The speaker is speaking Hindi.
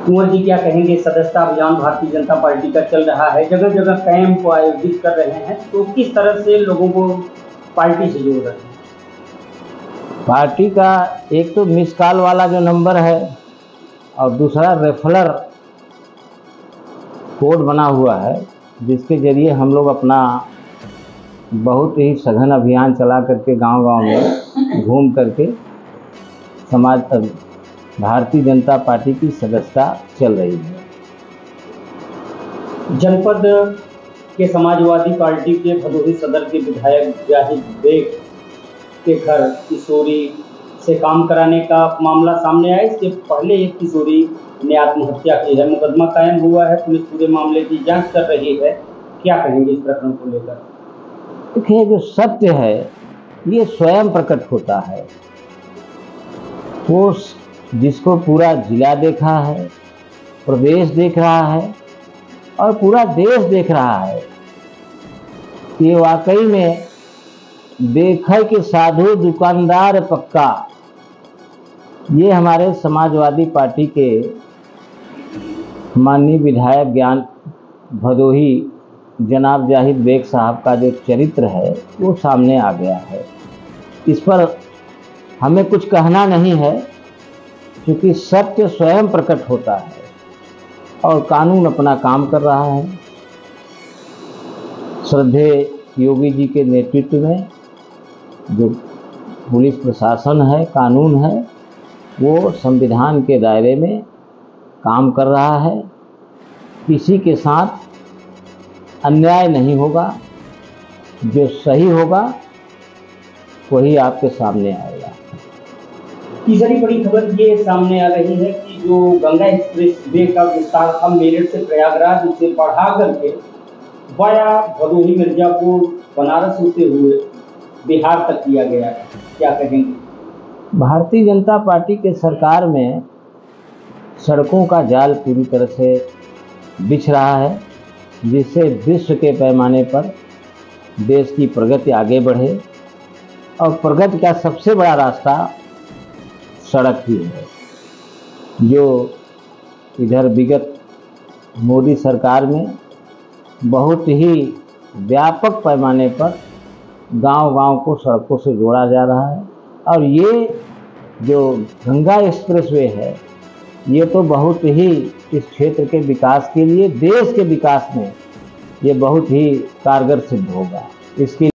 कुंवर जी क्या कहेंगे, सदस्यता अभियान भारतीय जनता पार्टी का चल रहा है, जगह जगह कैंप आयोजित कर रहे हैं, तो किस तरह से लोगों को पार्टी से जोड़ रहे हैं? पार्टी का एक तो मिस कॉल वाला जो नंबर है और दूसरा रेफरल कोड बना हुआ है, जिसके जरिए हम लोग अपना बहुत ही सघन अभियान चला करके गांव-गांव में घूम करके समाज भारतीय जनता पार्टी की सदस्यता चल रही है। जनपद के समाजवादी पार्टी के भदोही सदर के विधायक जाहिद बेग के घर किशोरी से काम कराने का मामला सामने आया। इसके पहले एक किशोरी ने आत्महत्या की है, मुकदमा कायम हुआ है, पुलिस पूरे मामले की जांच कर रही है। क्या कहेंगे इस प्रकरण को लेकर? देखिए, जो सत्य है ये स्वयं प्रकट होता है। वो जिसको पूरा जिला देखा है, प्रदेश देख रहा है और पूरा देश देख रहा है, ये वाकई में देखे कि साधु दुकानदार पक्का, ये हमारे समाजवादी पार्टी के माननीय विधायक ज्ञान भदोही जनाब जाहिद बेग साहब का जो चरित्र है वो सामने आ गया है। इस पर हमें कुछ कहना नहीं है, क्योंकि सत्य स्वयं प्रकट होता है और कानून अपना काम कर रहा है। श्रद्धेय योगी जी के नेतृत्व में जो पुलिस प्रशासन है, कानून है, वो संविधान के दायरे में काम कर रहा है। किसी के साथ अन्याय नहीं होगा, जो सही होगा वही आपके सामने आएगा। तीसरी बड़ी खबर ये सामने आ रही है कि जो गंगा एक्सप्रेस वे का विस्तार था मेरठ से प्रयागराज, उसे बढ़ा करके वाया भदोही, मिर्जापुर, बनारस होते हुए बिहार तक किया गया है। क्या कहेंगे? भारतीय जनता पार्टी के सरकार में सड़कों का जाल पूरी तरह से बिछ रहा है, जिससे विश्व के पैमाने पर देश की प्रगति आगे बढ़े, और प्रगति का सबसे बड़ा रास्ता सड़क ही है। जो इधर विगत मोदी सरकार में बहुत ही व्यापक पैमाने पर गांव-गांव को सड़कों से जोड़ा जा रहा है, और ये जो गंगा एक्सप्रेसवे है ये तो बहुत ही इस क्षेत्र के विकास के लिए, देश के विकास में ये बहुत ही कारगर सिद्ध होगा। इसके